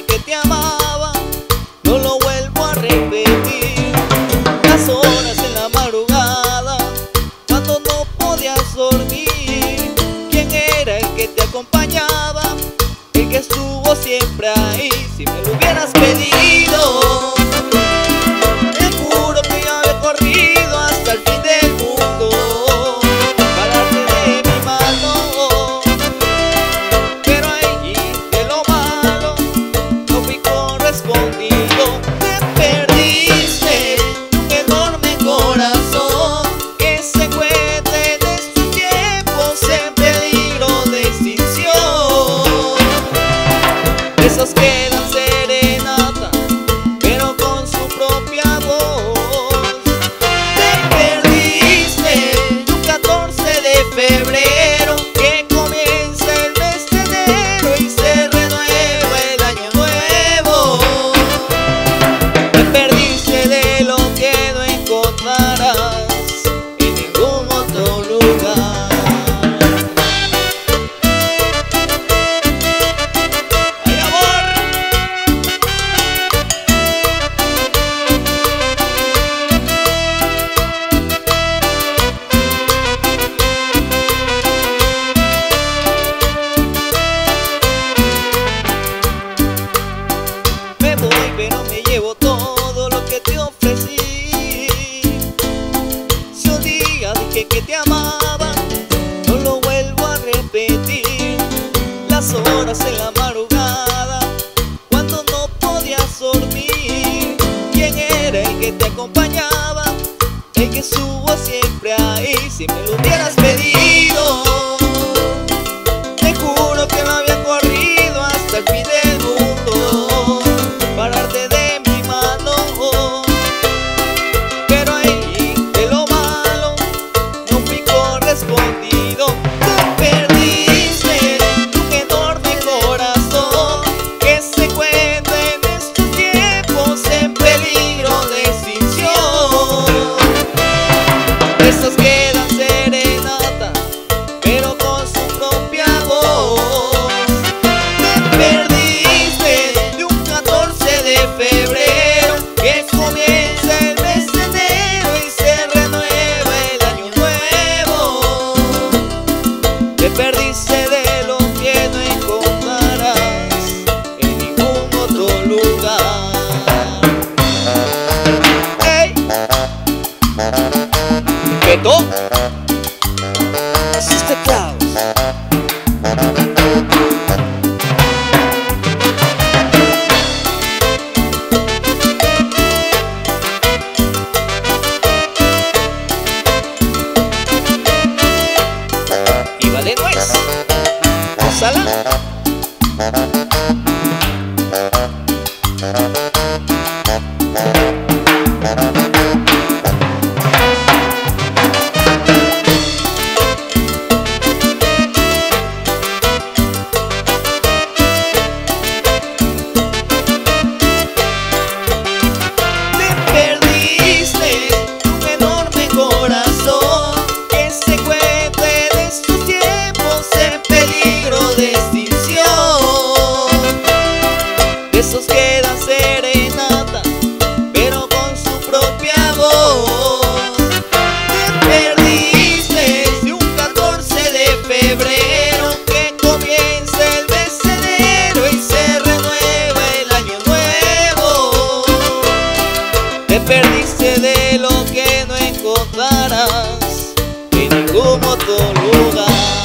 dije que te amaba, no lo vuelvo a repetir. Las horas en la madrugada, cuando no podías dormir. ¿Quién era el que te acompañaba? El que estuvo siempre ahí. Si me lo hubieras pedido, te juro que yo había corrido hasta el fin del mundo para darte de mi mano. Pero ahí de lo malo no fui correspondido. Te perdiste un enorme corazón que se encuentra en estos tiempos en peligro de extinción. Esos quedan serenata, pero con su propia voz. Te perdiste un 14 de febrero, que comienza el mes de enero y se renueva el año nuevo. Te perdiste de lo que no encontrarás en ningún otro lugar. Me voy, pero me llevo todo lo que te ofrecí. Si un día dije que te amaba, no lo vuelvo a repetir. Las horas en la madrugada, cuando no podías dormir. ¿Quién era el que te acompañaba? El que estuvo siempre ahí. Si me lo hubieras pedido, te juro que no había corrido hasta el fin del mundo para darte de mi mano. Pero ahí de lo malo no fui correspondido. Te perdiste un enorme corazón que se encuentra en estos tiempos en peligro de extinción. Esos quedan serenata, pero con su propia voz. Te perdiste de un 14 de febrero, que comienza el mes de enero y se renueva el año nuevo. Te perdiste de lo que no encontrarás en ningún otro lugar. ¡Ey! ¿Quedó? Sus teclados. Iba de nuez. Gózala. Te perdiste un enorme corazón que se encuentra en estos tiempos en peligro de extinción. Esos quedan serenata, pero con su propia voz. Te perdiste de un 14 de febrero, que comienza el mes de enero y se renueva el año nuevo. Te perdiste de lo que no encontrarás en ningún otro lugar.